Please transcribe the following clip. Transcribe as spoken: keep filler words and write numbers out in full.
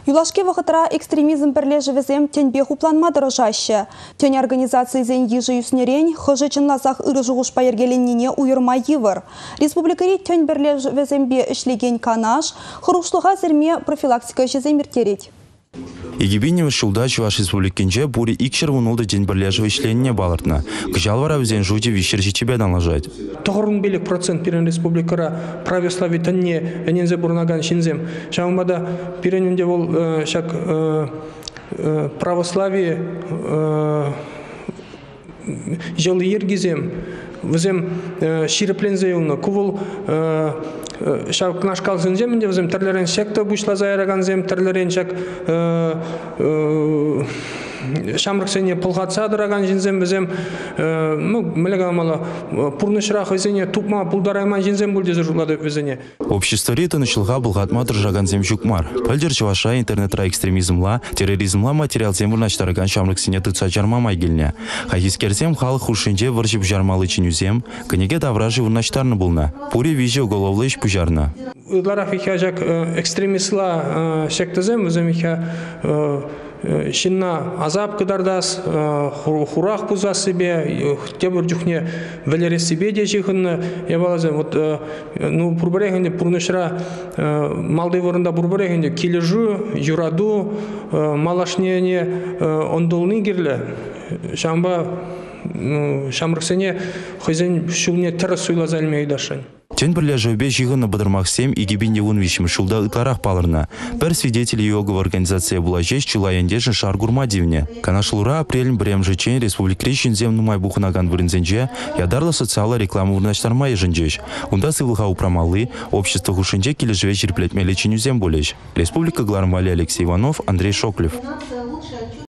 Юлашке вақытыра экстремизм бірлежівізем тенбе хупланма дырыжашы. Тен организации зен ежі юснерен, хыжы чынласақ ұры жұғыш пайыргеленіне уйырма евір. Республикари тен бірлежівізембе ішлеген канаш, хырушлыға зірме профилактика жеземіртерет. Егибинне шулда Чуваш республикинже бури икшер вунулда день бірлежі ішленіне балыртна. Кыжал вара өзен жуде вишер житебе данлажать. Тоғырын белек процент пирен республикара православие тәнне әнензе бұрнаган шинзем. Шаңбада пиренінде ол шак православие жылы ергізем. Візем ширеплензе юлны. Кувыл шак нашкал зенземінде візем тірлерен секті бұшла зайраган зем тірлерен шак шамрық сене пылғатса дыраган жинзем візем мілігамалы пұрнышырақ візене тупма пұлдарайман жинзем бұлдезі жулады візене. Общество рита началға бұлғатма дыржаган зем жүкмар. Пәлдер Чуваша интернетра экстремизмла, терроризмла материал земурнаштараган шамрық сене тыца жармамай келіне. Хайскерзем халық хушинже выржып жармалы чинюзем, көнеге давражы вырнаштарны бұлна. Пури виже уголовлы иш пужарна. Лараф ихя жак экстремистла шектізем, візем ихя шинна азап кыдардас, хурах пуза себе, тебір жүхне вәлері себе де жихынны, ебалазем, вот, ну, пурбарегенде пурнышыра малды вырында пурбарегенде кележу, юраду, малашнене ондолны керлі, шамба, шамрықсене хызен шулне тірі суйла зәлмейдашын. Тен бірлежі жиғыны бұдырмақсем егибинде он вишім шулда ытларақ балырна. Бір свидетель йоговы организация была жесть чулайендежін шаргурма дивне. Канашлура апрель бірем жечен республикри шинзем нумай бухынаган вырынзенже ядарлы социалы рекламы вырнаштарма ежінжеш. Унда сывылға упрамалы, общество хушинже кележве жерплетмелі чинюзем болеш. Республика Глармали Алексей Иванов, Андрей Шоклев.